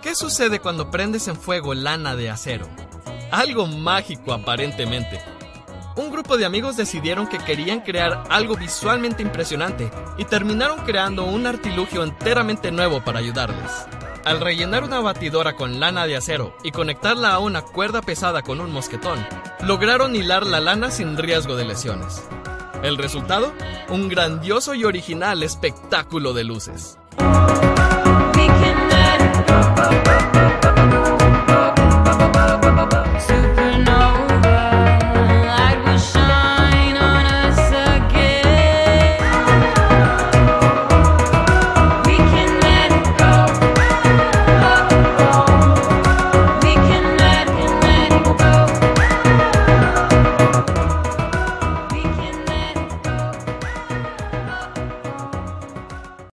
¿Qué sucede cuando prendes en fuego lana de acero? Algo mágico aparentemente. Un grupo de amigos decidieron que querían crear algo visualmente impresionante y terminaron creando un artilugio enteramente nuevo para ayudarles. Al rellenar una batidora con lana de acero y conectarla a una cuerda pesada con un mosquetón, lograron hilar la lana sin riesgo de lesiones. ¿El resultado? Un grandioso y original espectáculo de luces.